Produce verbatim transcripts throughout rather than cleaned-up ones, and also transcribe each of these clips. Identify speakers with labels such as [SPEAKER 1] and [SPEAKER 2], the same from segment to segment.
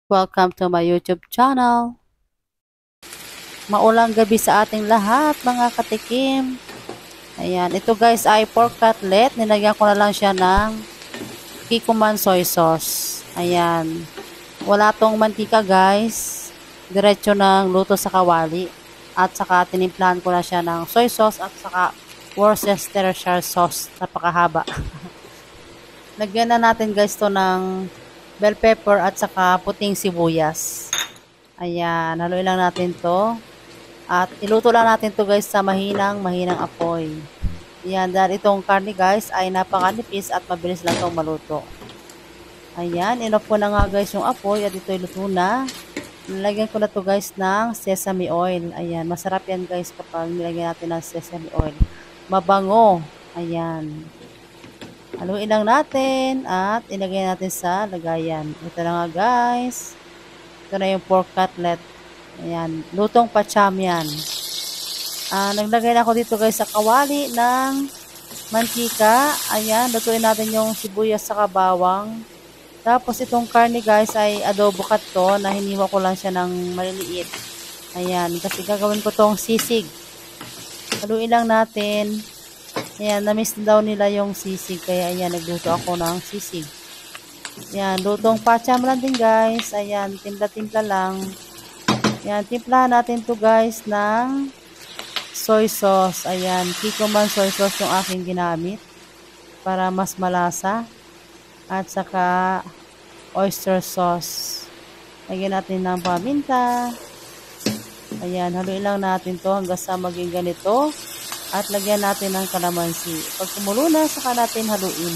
[SPEAKER 1] Welcome to my YouTube channel. Maulang gabi sa ating lahat mga katikim. Ayan, ito guys ay pork cutlet. Nilagyan ko na lang siya ng Kikkoman soy sauce. Ayan. Wala tong mantika guys. Diretso ng luto sa kawali. At saka tinimplahan ko na siya ng soy sauce at saka Worcestershire sauce. Napakahaba. Lagyan na natin guys to ng bell pepper at saka puting sibuyas. Ayan, haluin lang natin to. At iluto lang natin to guys sa mahinang, mahinang apoy. Ayan, dahil itong karne guys ay napakanipis at mabilis lang itong maluto. Ayan, inoff ko na nga guys yung apoy at ito iluto na. Nilagyan ko na to guys ng sesame oil. Ayan, masarap yan guys kapag nilagyan natin ng sesame oil. Mabango. Ayan. Haluin lang natin at ilagay natin sa lagayan. Ito na nga guys. Ito na yung pork cutlet. Ayan. Lutong pacham yan. Ah, naglagay na ako dito guys sa kawali ng mantika. Ayan. Lutuin natin yung sibuyas sa bawang. Tapos itong karne guys ay adobo cut to na hiniwa ko lang siya ng maliliit. Ayan. Kasi gagawin ko tong sisig. Haluin lang natin. Ayan, na-miss daw nila yung sisig. Kaya ayan, nagluto ako ng sisig. Ayan, lutong pacham lang din guys. Ayan, timpla-timpla lang. Ayan, timplahan natin to guys ng soy sauce. Ayan, Kikkoman soy sauce yung aking ginamit. Para mas malasa. At saka oyster sauce. Lagyan natin ng paminta. Ayan, haluin lang natin to hanggang sa maging ganito. At lagyan natin ng kalamansi. Pag kumulo na, saka natin haluin.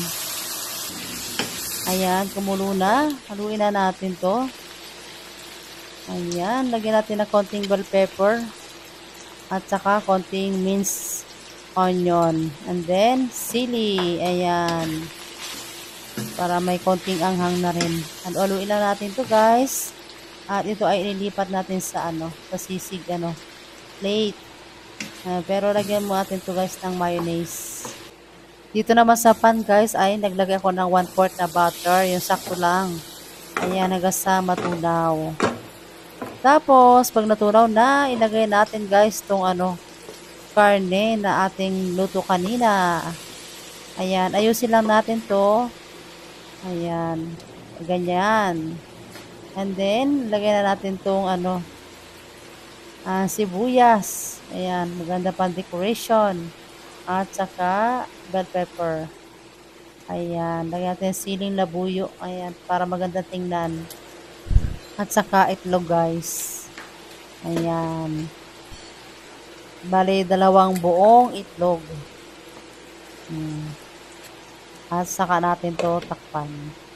[SPEAKER 1] Ayan, kumulo na. Haluin na natin to. Ayan, lagyan natin ng konting bell pepper. At saka konting minced onion. And then, sili. Ayan. Para may konting anghang na rin. At haluin lang natin to guys. At ito ay ililipat natin sa ano, sa sisig ano, plate. Uh, pero lagyan mo natin to guys ng mayonnaise. Dito naman sa pan guys ay naglagay ako ng one fourth na butter. Yung sakto lang. Ayan, hanggang sa matunaw. Tapos, pag natunaw na, ilagay natin guys tong ano, karne na ating luto kanina. Ayan, ayusin lang natin to. Ayan, ganyan. And then, lagay na natin tong ano, uh, sibuyas. Ayan, maganda pang decoration. At saka, bell pepper. Ayan, lagyan natin siling labuyo. Ayan, para maganda tingnan. At saka itlog guys. Ayan. Bali, dalawang buong itlog. Hmm. At saka natin to takpan.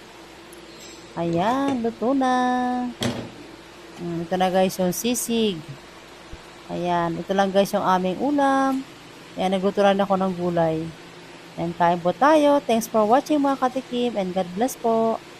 [SPEAKER 1] Ayan, luto na. Hmm, ito na guys yung sisig. Ayan, ito lang guys yung aming ulam. Ayan, nagluto rin ako ng gulay. Ayan, kain po tayo. Thanks for watching mga katikim and God bless po.